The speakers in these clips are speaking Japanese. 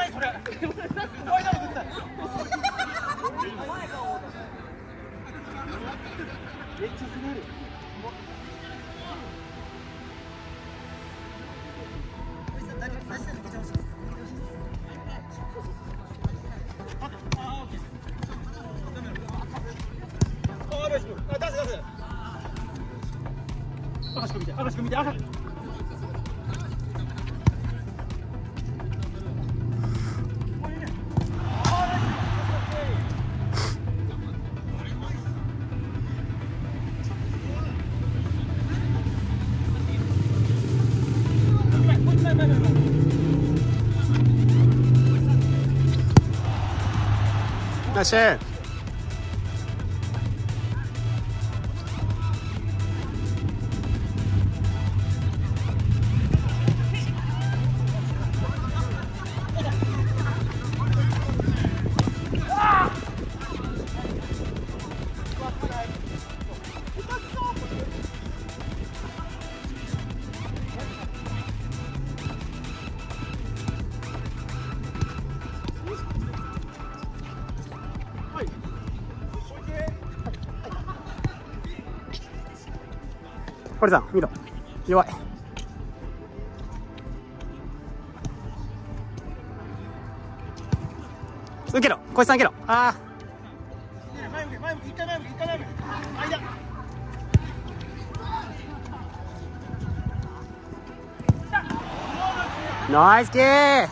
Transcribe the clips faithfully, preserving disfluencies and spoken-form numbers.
それ。お前だろ絶対。めっちゃ滑る。明石君見て、明石君見て、明石。 ナイスシェー。堀さん見ろ、弱い。受けろ、小石さん受けろ。ああ前向き、前向き、一回前向き、一回前向き。間。 ナイスキー。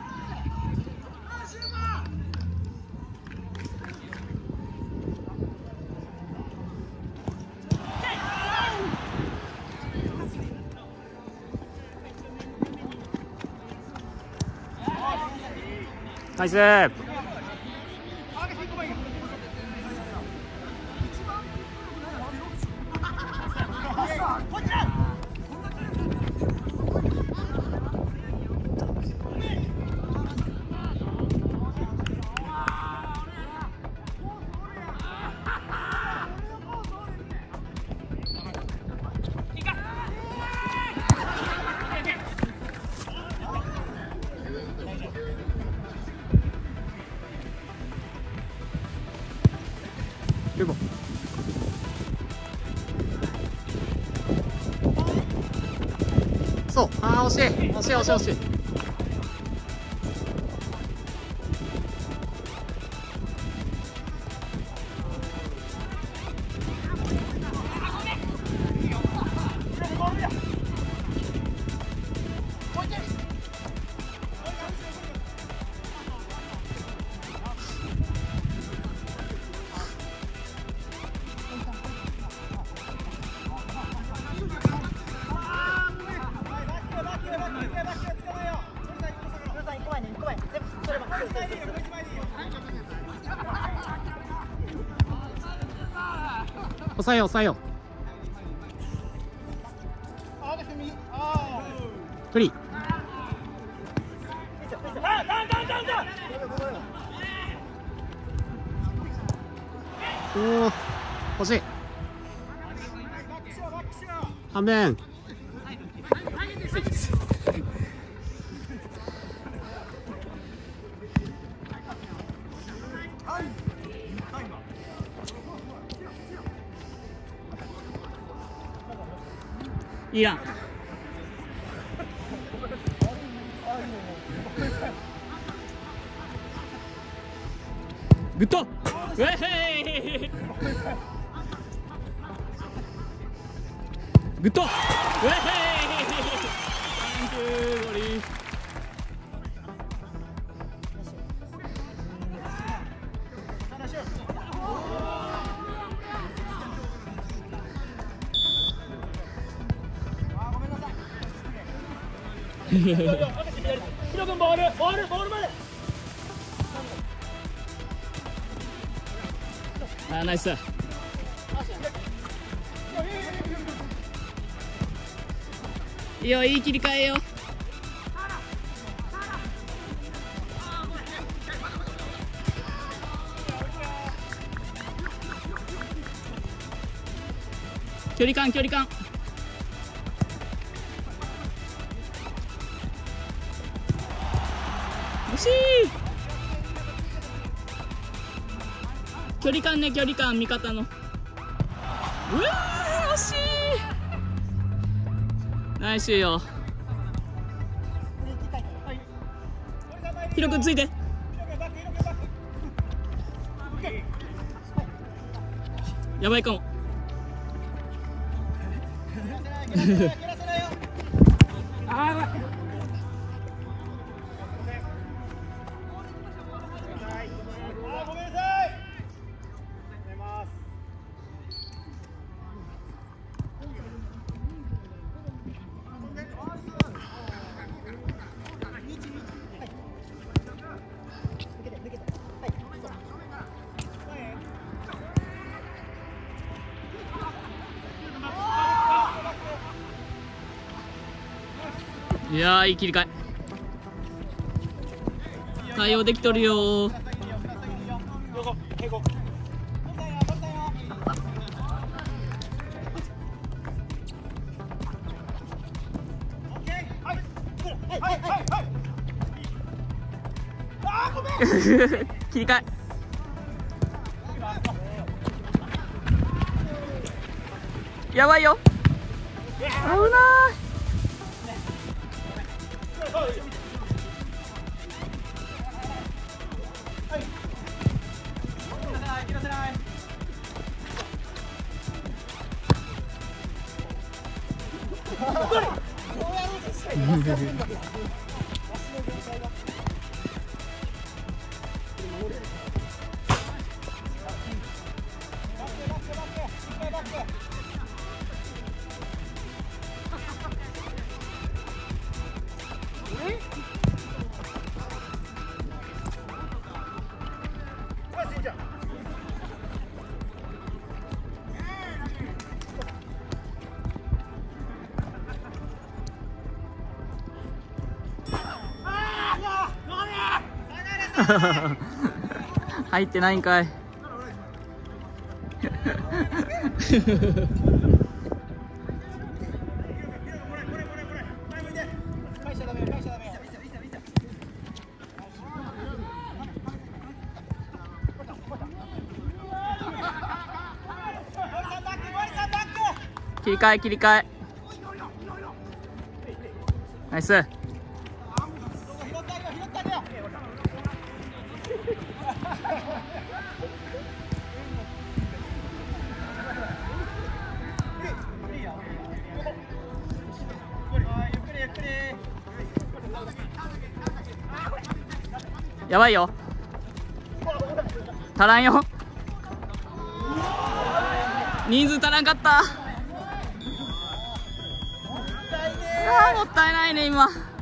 ナイス。ルボそう、ああ惜しい惜しい惜しい惜しい。抑えよう抑えよう。フリー。おお欲しい。半分。いいやん。グッド。ウェイ。グッド。ウェイ。サンキューゴリー。ヒロ君ボールボールボールまで。あーナイス。いいよ、いい切り替えよ。距離感距離感。 惜しい。距離感ね、距離感、味方の。うわー、惜しい。ナイスよ。ヒロ君ついて。やばいかも。あー、いやー、いい切り替え。対応できとるよー。切り替え。やばいよ。危ない。入ってないんかい。切り替え切り替え。ナイス。やばいよ。足らんよ。人数足らんかった。あー、もったいないね今。